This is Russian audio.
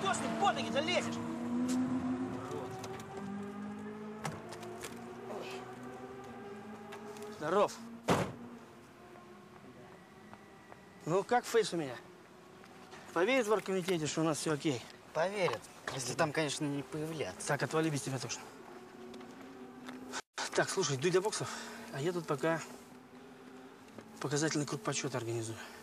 Что ж ты под ноги-то лезешь? Здоров. Ну, как фейс у меня? Поверят в оргкомитете, что у нас все окей? Поверят, если там, конечно, не появляться. Так, отвали без тебя точно. Так, слушай, дуй до боксов, а я тут пока показательный круг почета организую.